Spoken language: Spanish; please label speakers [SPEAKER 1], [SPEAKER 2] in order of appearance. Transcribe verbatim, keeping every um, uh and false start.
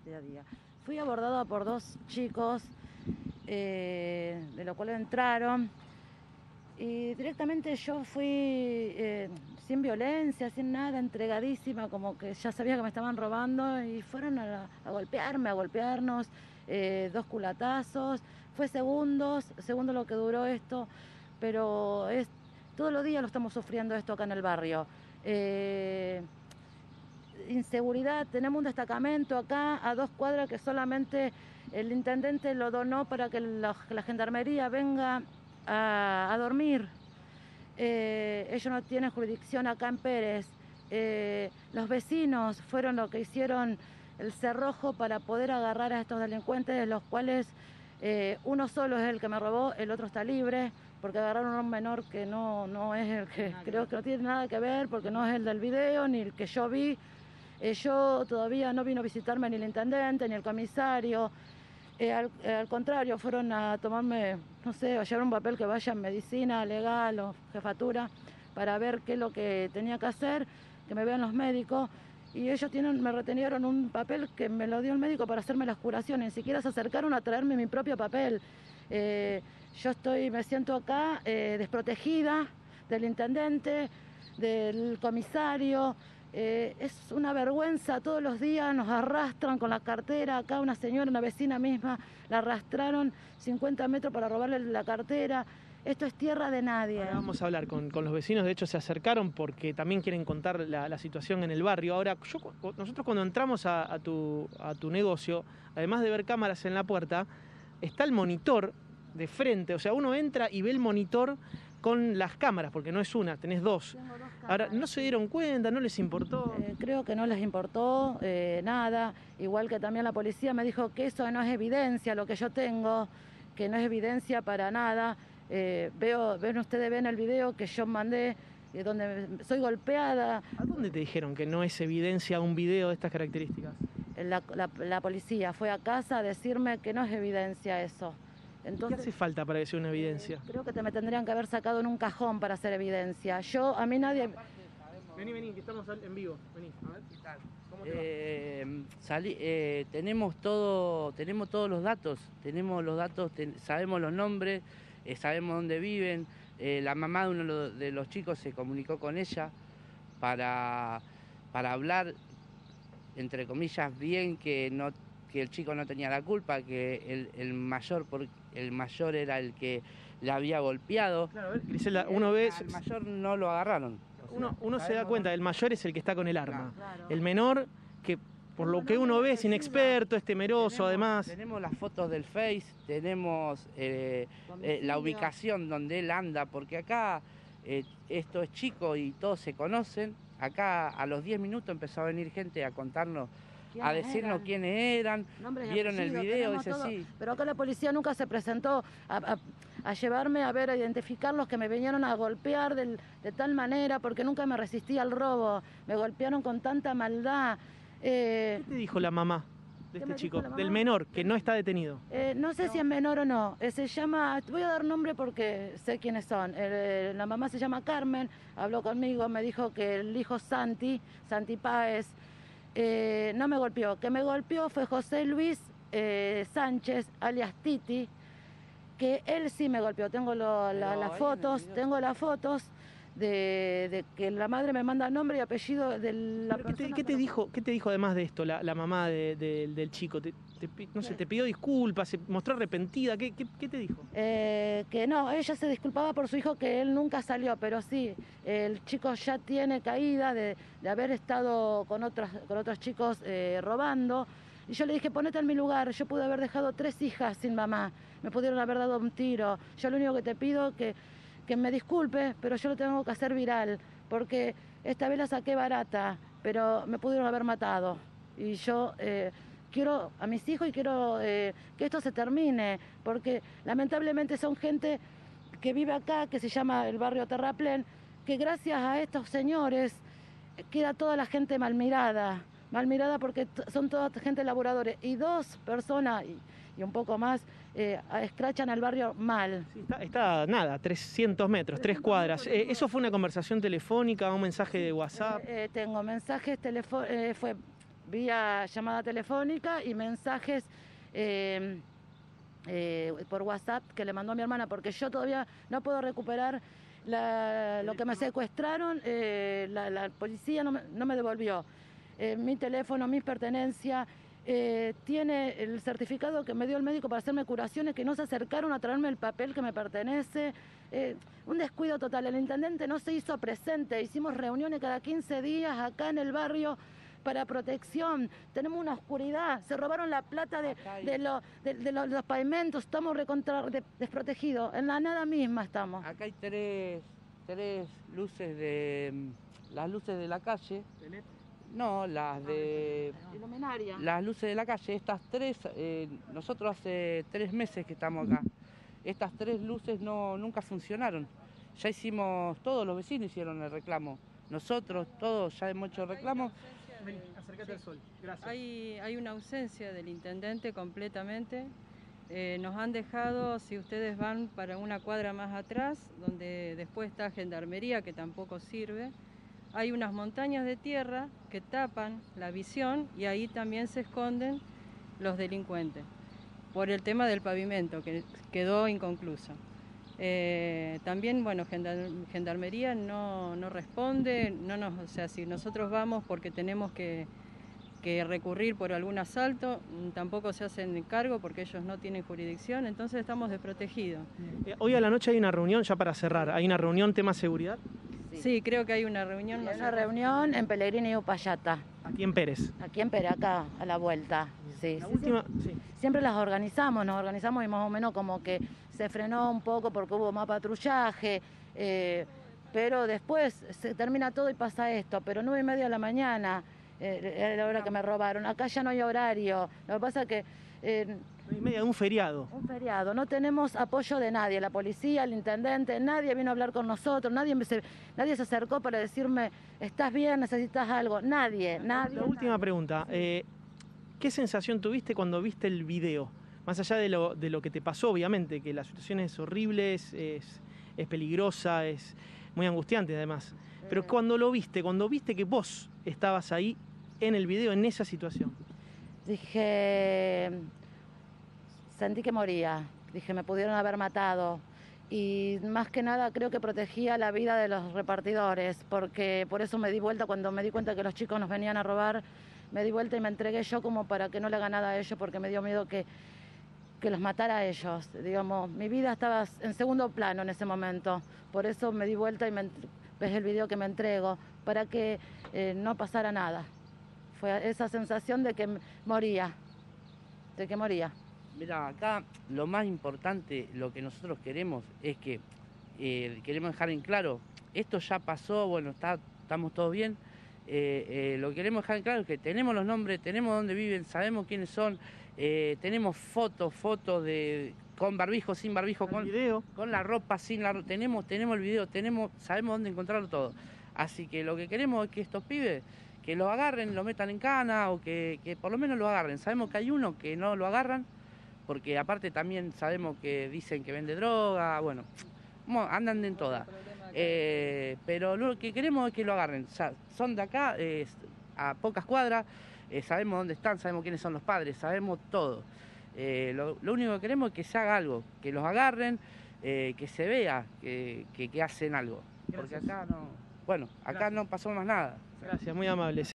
[SPEAKER 1] día a día. Fui abordada por dos chicos, eh, de lo cual entraron, y directamente yo fui eh, sin violencia, sin nada, entregadísima, como que ya sabía que me estaban robando, y fueron a, a golpearme, a golpearnos, eh, dos culatazos. Fue segundos, segundo lo que duró esto, pero es todos los días lo estamos sufriendo esto acá en el barrio. Eh, inseguridad, tenemos un destacamento acá a dos cuadras que solamente el intendente lo donó para que la, la gendarmería venga a, a dormir. Eh, ellos no tienen jurisdicción acá en Pérez. Eh, los vecinos fueron los que hicieron el cerrojo para poder agarrar a estos delincuentes, de los cuales eh, uno solo es el que me robó, el otro está libre, porque agarraron a un menor que no, no es el que, creo que no tiene nada que ver, porque no es el del video, ni el que yo vi. Eh, yo todavía no vino a visitarme ni el intendente, ni el comisario. Eh, al, eh, al contrario, fueron a tomarme, no sé, a llevar un papel que vaya en medicina, legal o jefatura, para ver qué es lo que tenía que hacer, que me vean los médicos. Y ellos tienen, me retenieron un papel que me lo dio el médico para hacerme las curaciones. Ni siquiera se acercaron a traerme mi propio papel. Eh, yo estoy, me siento acá eh, desprotegida del intendente, del comisario. Eh, es una vergüenza, todos los días nos arrastran con la cartera. Acá una señora, una vecina misma, la arrastraron cincuenta metros para robarle la cartera. Esto es tierra de nadie.
[SPEAKER 2] Ahora vamos a hablar con, con los vecinos, de hecho se acercaron porque también quieren contar la, la situación en el barrio. Ahora, yo, nosotros cuando entramos a, a, tu, a tu negocio, además de ver cámaras en la puerta, está el monitor de frente, o sea, uno entra y ve el monitor con las cámaras, porque no es una, tenés dos.
[SPEAKER 1] Tengo dos cámaras.
[SPEAKER 2] Ahora, ¿no se dieron cuenta? ¿No les importó?
[SPEAKER 1] Eh, creo que no les importó eh, nada, igual que también la policía me dijo que eso no es evidencia, lo que yo tengo, que no es evidencia para nada. Eh, veo, ven ustedes ven el video que yo mandé, eh, donde soy golpeada.
[SPEAKER 2] ¿A dónde te dijeron que no es evidencia un video de estas características?
[SPEAKER 1] La, la, la policía fue a casa a decirme que no es evidencia eso. Entonces,
[SPEAKER 2] ¿qué hace falta para decir una evidencia?
[SPEAKER 1] Eh, creo que te me tendrían que haber sacado en un cajón para hacer evidencia. Yo, a mí nadie...
[SPEAKER 2] Vení, vení, que estamos en vivo. Vení, a ver. ¿Qué tal? ¿Cómo te va?
[SPEAKER 3] Eh, salí, eh, tenemos todo, tenemos todos los datos, tenemos los datos, ten, sabemos los nombres, eh, sabemos dónde viven. Eh, la mamá de uno de los chicos se comunicó con ella para, para hablar, entre comillas, bien, que no, que el chico no tenía la culpa, que el, el mayor, por, el mayor era el que le había golpeado.
[SPEAKER 2] Claro, a ver, Grisela, uno ve...
[SPEAKER 3] Al mayor no lo agarraron.
[SPEAKER 2] Uno, uno se da cuenta, el mayor es el que está con el arma.
[SPEAKER 1] Claro.
[SPEAKER 2] El menor, que por lo que uno ve es inexperto, es temeroso,
[SPEAKER 3] tenemos,
[SPEAKER 2] además.
[SPEAKER 3] Tenemos las fotos del Face, tenemos eh, eh, la ubicación donde él anda, porque acá eh, esto es chico y todos se conocen. Acá a los diez minutos empezó a venir gente a contarnos, a decirnos eran? quiénes eran,
[SPEAKER 1] Nombres y
[SPEAKER 3] vieron el video,
[SPEAKER 1] tenemos
[SPEAKER 3] dice
[SPEAKER 1] todo.
[SPEAKER 3] sí.
[SPEAKER 1] Pero acá la policía nunca se presentó a, a, a llevarme a ver, a identificar los que me vinieron a golpear del, de tal manera, porque nunca me resistí al robo. Me golpearon con tanta maldad. Eh,
[SPEAKER 2] ¿Qué te dijo la mamá de
[SPEAKER 1] ¿Qué
[SPEAKER 2] este
[SPEAKER 1] me
[SPEAKER 2] chico?
[SPEAKER 1] dijo la mamá?
[SPEAKER 2] Del menor, que no está detenido.
[SPEAKER 1] eh, no sé si es menor o no. Eh, se llama, voy a dar nombre porque sé quiénes son. Eh, la mamá se llama Carmen, habló conmigo, me dijo que el hijo Santi, Santi Páez, eh, no me golpeó. Que me golpeó fue José Luis eh, Sánchez, alias Titi, que él sí me golpeó. Tengo lo, la, las fotos, tengo las fotos de, de que la madre me manda nombre y apellido de la
[SPEAKER 2] ¿Qué te,
[SPEAKER 1] persona
[SPEAKER 2] qué te
[SPEAKER 1] que-
[SPEAKER 2] dijo, ¿Qué te dijo además de esto la, la mamá de, de, del chico? Te, te, no sé, ¿te pidió disculpas? ¿Se mostró arrepentida? ¿Qué, qué, qué te dijo?
[SPEAKER 1] Eh, que no, ella se disculpaba por su hijo, que él nunca salió, pero sí, el chico ya tiene caída de, de haber estado con otros, con otros chicos eh, robando. Y yo le dije, ponete en mi lugar, yo pude haber dejado tres hijas sin mamá, me pudieron haber dado un tiro. Yo lo único que te pido que, que me disculpe, pero yo lo tengo que hacer viral, porque esta vez la saqué barata, pero me pudieron haber matado. Y yo... Eh, quiero a mis hijos y quiero eh, que esto se termine, porque lamentablemente son gente que vive acá, que se llama el barrio Terraplén, que gracias a estos señores eh, queda toda la gente mal mirada, mal mirada porque son toda gente laburadores, y dos personas y, y un poco más eh, escrachan al barrio mal.
[SPEAKER 2] Sí, está, está, nada, trescientos metros, tres cuadras. Eh, ¿Eso fue una conversación telefónica, un mensaje de WhatsApp?
[SPEAKER 1] Eh, eh, tengo mensajes, teléfono, eh, fue vía llamada telefónica y mensajes eh, eh, por WhatsApp que le mandó a mi hermana, porque yo todavía no puedo recuperar la, lo que me secuestraron, eh, la, la policía no me, no me devolvió eh, mi teléfono, mis pertenencias. Eh, tiene el certificado que me dio el médico para hacerme curaciones, que no se acercaron a traerme el papel que me pertenece. Eh, un descuido total. El intendente no se hizo presente. Hicimos reuniones cada quince días acá en el barrio para protección. Tenemos una oscuridad. Se robaron la plata de, de, lo, de, de, los, de los pavimentos. Estamos recontra, de, desprotegidos. En la nada misma estamos.
[SPEAKER 3] Acá hay tres, tres luces de... las luces de la calle. No, las de...
[SPEAKER 1] Iluminaria.
[SPEAKER 3] Las luces de la calle, estas tres, eh, nosotros hace tres meses que estamos acá. Estas tres luces no, nunca funcionaron. Ya hicimos, todos los vecinos hicieron el reclamo. Nosotros, todos ya hemos hecho el reclamo.
[SPEAKER 2] Vení, acércate al sol. Gracias.
[SPEAKER 4] Hay, hay una ausencia del intendente completamente. Eh, nos han dejado, si ustedes van para una cuadra más atrás, donde después está Gendarmería, que tampoco sirve. Hay unas montañas de tierra que tapan la visión y ahí también se esconden los delincuentes por el tema del pavimento que quedó inconcluso. Eh, también, bueno, Gendarmería no, no responde, no nos, o sea, si nosotros vamos porque tenemos que, que recurrir por algún asalto, tampoco se hacen cargo porque ellos no tienen jurisdicción, entonces estamos desprotegidos.
[SPEAKER 2] Eh, hoy a la noche hay una reunión, ya para cerrar, ¿hay una reunión tema seguridad?
[SPEAKER 4] Sí, sí, creo que hay una reunión.
[SPEAKER 1] Hay una reunión en Pellegrini y Upayata.
[SPEAKER 2] Aquí en Pérez.
[SPEAKER 1] Aquí en Pérez, acá, a la vuelta. Sí,
[SPEAKER 2] la
[SPEAKER 1] sí,
[SPEAKER 2] última,
[SPEAKER 1] siempre,
[SPEAKER 2] sí.
[SPEAKER 1] siempre las organizamos, nos organizamos y más o menos como que se frenó un poco porque hubo más patrullaje, eh, pero después se termina todo y pasa esto, pero nueve y media de la mañana eh, era la hora que me robaron. Acá ya no hay horario, lo que pasa es que... Eh,
[SPEAKER 2] nueve y media de un feriado.
[SPEAKER 1] Un feriado, no tenemos apoyo de nadie, la policía, el intendente, nadie vino a hablar con nosotros, nadie se, nadie se acercó para decirme, ¿estás bien, necesitas algo? Nadie, nadie.
[SPEAKER 2] La última
[SPEAKER 1] nadie.
[SPEAKER 2] pregunta, eh, ¿qué sensación tuviste cuando viste el video? Más allá de lo, de lo que te pasó, obviamente, que la situación es horrible, es, es, es peligrosa, es muy angustiante además. Pero cuando lo viste, cuando viste que vos estabas ahí en el video, en esa situación.
[SPEAKER 1] Dije, sentí que moría, dije, me pudieron haber matado. Y más que nada creo que protegía la vida de los repartidores, porque por eso me di vuelta cuando me di cuenta que los chicos nos venían a robar, me di vuelta y me entregué yo como para que no le haga nada a ellos, porque me dio miedo que, que los matara a ellos. Digamos, mi vida estaba en segundo plano en ese momento, por eso me di vuelta y me, ves el video que me entrego, para que eh, no pasara nada. Fue esa sensación de que moría, de que moría.
[SPEAKER 3] Mira, acá lo más importante, lo que nosotros queremos es que eh, queremos dejar en claro, esto ya pasó, bueno, está, estamos todos bien, eh, eh, lo que queremos dejar en claro es que tenemos los nombres, tenemos dónde viven, sabemos quiénes son, eh, tenemos fotos, fotos de con barbijo, sin barbijo, con,
[SPEAKER 2] video.
[SPEAKER 3] con la ropa, sin la ropa, tenemos, tenemos el video, tenemos, sabemos dónde encontrarlo todo. Así que lo que queremos es que estos pibes, que lo agarren, lo metan en cana o que, que por lo menos lo agarren. Sabemos que hay uno que no lo agarran, porque aparte también sabemos que dicen que vende droga, bueno, andan en todas. Eh, pero lo que queremos es que lo agarren. O sea, son de acá, eh, a pocas cuadras, eh, sabemos dónde están, sabemos quiénes son los padres, sabemos todo. Eh, lo, lo único que queremos es que se haga algo, que los agarren, eh, que se vea que, que, que hacen algo. Porque acá no, bueno, acá no pasó más nada.
[SPEAKER 2] Gracias, muy amable.